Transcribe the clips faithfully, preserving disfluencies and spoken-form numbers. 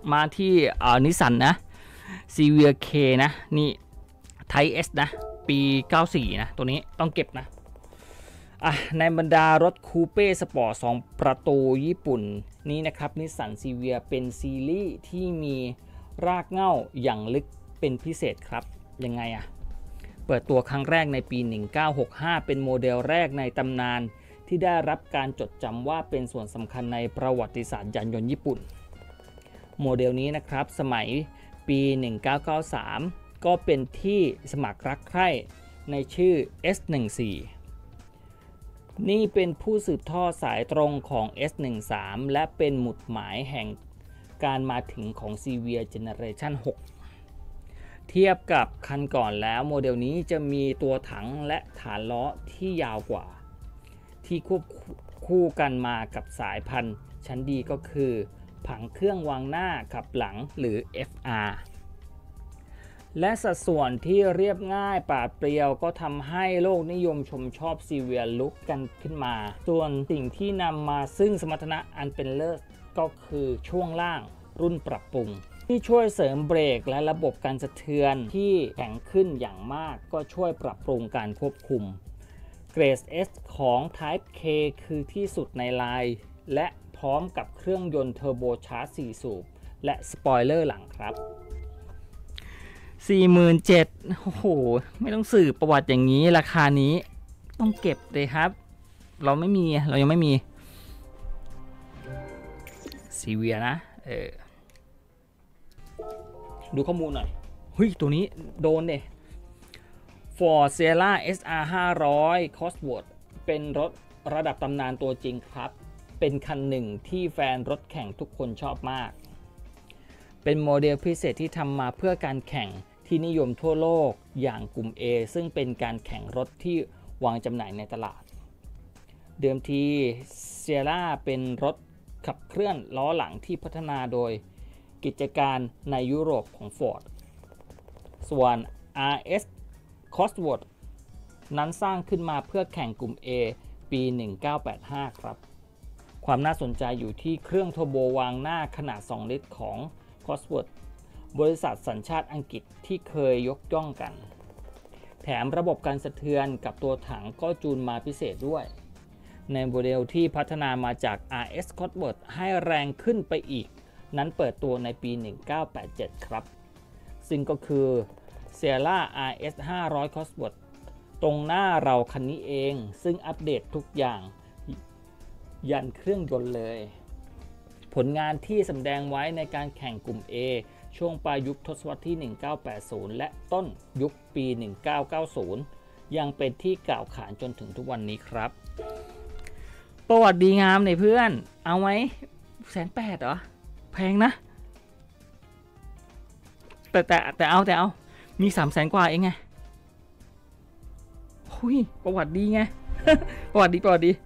มาที่นิสสันนะซีเวียเคนะนี่ไทป์ S นะปีเก้าสี่นะตัวนี้ต้องเก็บนะอ่ะในบรรดารถคูเป้สปอร์ตสองประตูญี่ปุ่นนี้นะครับนิสสันซีเวียเป็นซีรีส์ที่มีรากเหง้าอย่างลึกเป็นพิเศษครับยังไงอะเปิดตัวครั้งแรกในปีหนึ่งเก้าหกห้าเป็นโมเดลแรกในตำนานที่ได้รับการจดจำว่าเป็นส่วนสำคัญในประวัติศาสตร์ยานยนต์ญี่ปุ่นโมเดลนี้นะครับสมัยปีหนึ่งเก้าเก้าสามก็เป็นที่สมัครรักใคร่ในชื่อ เอส สิบสี่ นี่เป็นผู้สืบทอดสายตรงของ เอส สิบสาม และเป็นหมุดหมายแห่งการมาถึงของ Severe Generation หกเทียบกับคันก่อนแล้วโมเดลนี้จะมีตัวถังและฐานล้อที่ยาวกว่าที่ควบคู่กันมากับสายพันธุ์ชั้นดีก็คือผังเครื่องวางหน้าขับหลังหรือ เอฟ อาร์ และสัดส่วนที่เรียบง่ายปราดเปรียวก็ทำให้โลกนิยมชมชอบซีเวียลุกกันขึ้นมาส่วนสิ่งที่นำมาซึ่งสมรรถนะอันเป็นเลิศก็คือช่วงล่างรุ่นปรับปรุงที่ช่วยเสริมเบรกและระบบการสะเทือนที่แข็งขึ้นอย่างมากก็ช่วยปรับปรุงการควบคุมเกรด S ของ Type K คือที่สุดในไลน์และพร้อมกับเครื่องยนต์เทอร์โบชาร์จสี่สูบและสปอยเลอร์หลังครับ สี่หมื่นเจ็ดพัน โอ้โหไม่ต้องสืบประวัติอย่างนี้ราคานี้ต้องเก็บเลยครับเราไม่มีเรายังไม่มีซีเวียนะเออดูข้อมูลหน่อยเฮ้ยตัวนี้โดนเด้ Ford Sierra เอส อาร์ ห้าร้อย Cosworth เป็นรถระดับตำนานตัวจริงครับเป็นคันหนึ่งที่แฟนรถแข่งทุกคนชอบมากเป็นโมเดลพิเศษที่ทำมาเพื่อการแข่งที่นิยมทั่วโลกอย่างกลุ่ม A ซึ่งเป็นการแข่งรถที่วางจำหน่ายในตลาดเดิมที Sierra เป็นรถขับเคลื่อนล้อหลังที่พัฒนาโดยกิจการในยุโรปของ Ford ส่วน อาร์ เอส Cosworth นั้นสร้างขึ้นมาเพื่อแข่งกลุ่ม A ปีหนึ่งเก้าแปดห้าครับความน่าสนใจอยู่ที่เครื่องเทอร์โบวางหน้าขนาดสองลิตรของ Cosworth บริษัทสัญชาติอังกฤษที่เคยยกย่องกันแถมระบบการสะเทือนกับตัวถังก็จูนมาพิเศษด้วยในโมเดลที่พัฒนามาจาก อาร์ เอส Cosworth ให้แรงขึ้นไปอีกนั้นเปิดตัวในปีหนึ่งเก้าแปดเจ็ดครับซึ่งก็คือ Sierra อาร์ เอส ห้าร้อย Cosworth ตรงหน้าเราคันนี้เองซึ่งอัปเดตทุกอย่างยันเครื่องยนต์เลยผลงานที่แสดงไว้ในการแข่งกลุ่ม A ช่วงปลายยุคทศวรรษที่หนึ่งเก้าแปดศูนย์และต้นยุคปีหนึ่งเก้าเก้าศูนย์ยังเป็นที่กล่าวขานจนถึงทุกวันนี้ครับประวัติดีงามในเพื่อนเอาไหมแสนแปดเหรอแพงนะแต่แต่แต่เอาแต่เอามีสามแสนกว่าเองไงหุยประวัติดีไง ประวัติดีประวัติดี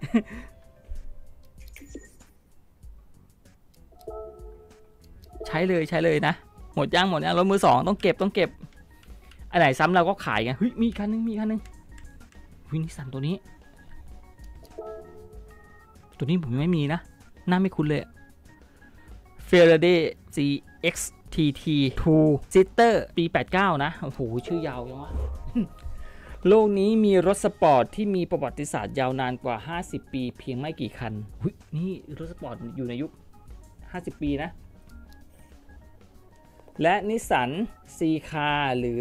ใช้เลยใช้เลยนะหมดย่างหมดย่างรถมือสองต้องเก็บต้องเก็บอันไหนซ้ำเราก็ขายไงเฮ้ยมีคันนึงมีคันนึงวินิสสันตัวนี้ตัวนี้ผมไม่มีนะหน้าไม่คุ้นเลย Faraday ซี เอ็กซ์ ที ที ทู Sitter ปีแปดเก้านะโอ้โหชื่อยาวจังวะ โลกนี้มีรถสปอร์ตที่มีประวัติศาสตร์ยาวนานกว่าห้าสิบปีเพียงไม่กี่คันนี่รถสปอร์ตอยู่ในยุคห้าสิบปีนะและนิสสันซีคาร์หรือ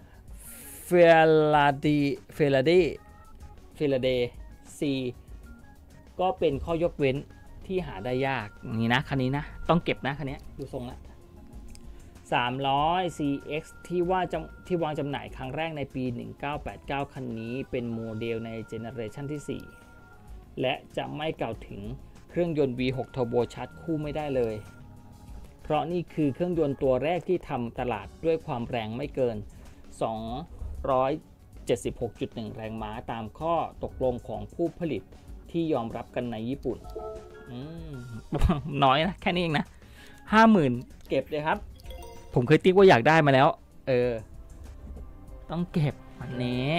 Faraday Faraday Faraday C ก็เป็นข้อยกเว้นที่หาได้ยากนี่นะคันนี้นะต้องเก็บนะคันนี้ดูทรงละสามร้อย ซี เอ็กซ์ ที่ว่าที่วางจำหน่ายครั้งแรกในปีหนึ่งเก้าแปดเก้าคันนี้เป็นโมเดลในเจเนอเรชันที่สี่และจะไม่กล่าวถึงเครื่องยนต์ วี หก Turbo Charge คู่ไม่ได้เลยเพราะนี่คือเครื่องยนต์ตัวแรกที่ทำตลาดด้วยความแรงไม่เกินสองร้อยเจ็ดสิบหกจุดหนึ่ง แรงม้าตามข้อตกลงของผู้ผลิตที่ยอมรับกันในญี่ปุ่นน้อยนะแค่นี้เองนะ ห้าหมื่น เก็บเลยครับผมเคยติ๊กว่าอยากได้มาแล้วเออต้องเก็บอันนี้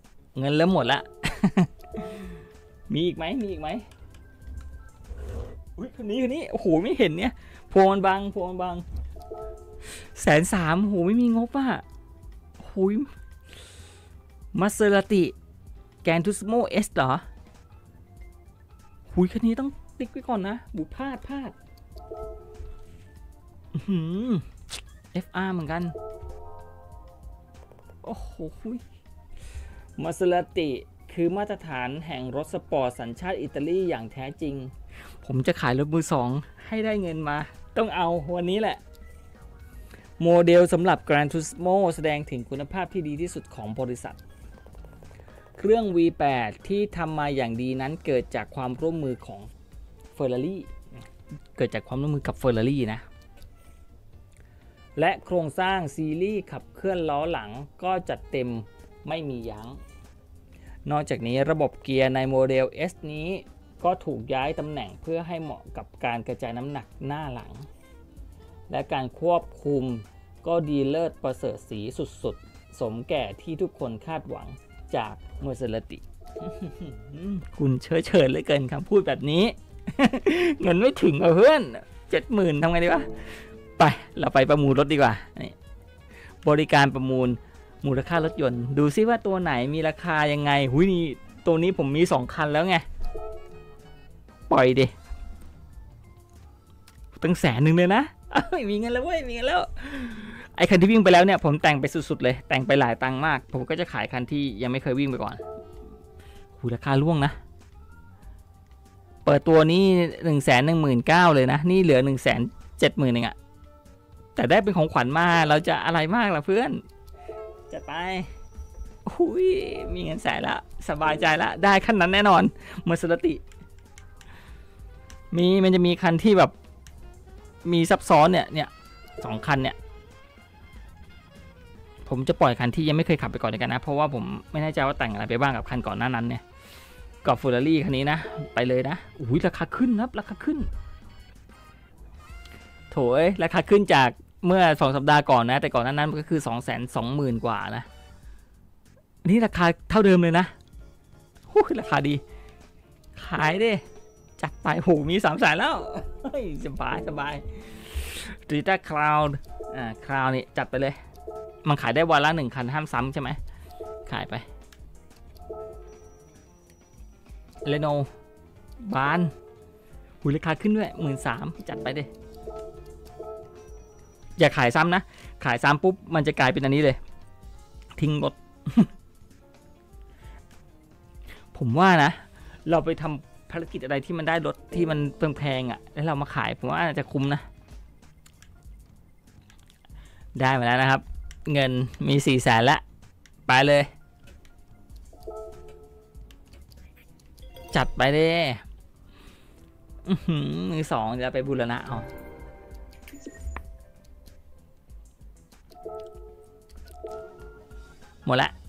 เงินเริ่มหมดละ มีอีกไหมมีอีกไหมอุ้ยคนนี้คนนี้โอ้โหไม่เห็นเนี่ยพวงมันบางพวงมันบางแสนสามโหไม่มีงบอ่ะหุยมาเซราติแกนทูสโมเอสเหรอหุยคันนี้ต้องติ๊กไว้ก่อนนะบุพลาดพลาดอืม เอฟ อาร์ เหมือนกันโอ้โหมาเซราติคือมาตรฐานแห่งรถสปอร์ตสัญชาติอิตาลีอย่างแท้จริงผมจะขายรถมือสองให้ได้เงินมาต้องเอาวันนี้แหละโมเดลสำหรับ Gran Turismo แสดงถึงคุณภาพที่ดีที่สุดของบริษัทเครื่อง วี แปด ที่ทำมาอย่างดีนั้นเกิดจากความร่วมมือของ Ferrari เกิดจากความร่วมมือกับ Ferrari นะและโครงสร้างซีรีส์ขับเคลื่อนล้อหลังก็จัดเต็มไม่มียั้งนอกจากนี้ระบบเกียร์ในโมเดล S นี้ก็ถูกย้ายตำแหน่งเพื่อให้เหมาะกับการกระจายน้ำหนักหน้าหลังและการควบคุมก็ดีเลิศประเสริฐสีสุดๆสมแก่ที่ทุกคนคาดหวังจากเมอร์เซราติ คุณเชิดเชิญเหลือเกินคำพูดแบบนี้ เงินไม่ถึงอ่ะเพื่อนเจ็ดหมื่นทำไงดีวะไปเราไปประมูลรถดีกว่านี่บริการประมูลมูลค่ารถยนต์ดูซิว่าตัวไหนมีราคายังไงหุยนี่ตัวนี้ผมมีสองคันแล้วไงปล่อยดิตั้งแสนหนึ่งเลยนะมีเงินแล้วเว้ยมีเงินแล้วไอ้คันที่วิ่งไปแล้วเนี่ยผมแต่งไปสุดๆเลยแต่งไปหลายตังค์มากผมก็จะขายคันที่ยังไม่เคยวิ่งไปก่อนหูราคาล่วงนะเปิดตัวนี้หนึ่งแสนหนึ่งหมื่นเก้าเลยนะนี่เหลือหนึ่งแสนเจ็ดหมื่นเองอะแต่ได้เป็นของขวัญมาเราจะอะไรมากล่ะเพื่อนจะไปหุยมีเงินแสนละสบายใจละได้คันนั้นแน่นอนเมอร์เซราติมีมันจะมีคันที่แบบมีซับซ้อนเนี่ยเนี่ยสองคันเนี่ยผมจะปล่อยคันที่ยังไม่เคยขับไปก่อนเลยกันนะเพราะว่าผมไม่แน่ใจว่าแต่งอะไรไปบ้างกับคันก่อนหน้านั้นเนี่ยกับเฟอร์รารี่คันนี้นะไปเลยนะอุ้ยราคาขึ้นครับราคาขึ้นโถยราคาขึ้นจากเมื่อสองสัปดาห์ก่อนนะแต่ก่อนหน้านั้นก็คือสองแสนสองหมื่นกว่านะนี่ราคาเท่าเดิมเลยนะโอ้ยราคาดีขายดิจัดไปโหมีสามแสนแล้วสบายสบายดีต้าคลาวด์อ่าคลาวด์นี่จัดไปเลยมันขายได้วันละหนึ่งคันห้ามซ้ำใช่ไหมขายไปเรโนบานหูราคาขึ้นด้วยหมื่นสามจัดไปดิอย่าขายซ้ำนะขายซ้ำปุ๊บมันจะกลายเป็นอันนี้เลยทิ้งรถ ผมว่านะเราไปทำภารกิจอะไรที่มันได้รถที่มันแพงๆอ่ะแล้วเรามาขายผมว่าจะคุ้มนะได้มาแล้วนะครับเงินมีสี่แสนละไปเลยจัดไปเลยมือสองจะไปบูรณะเอาหมดละ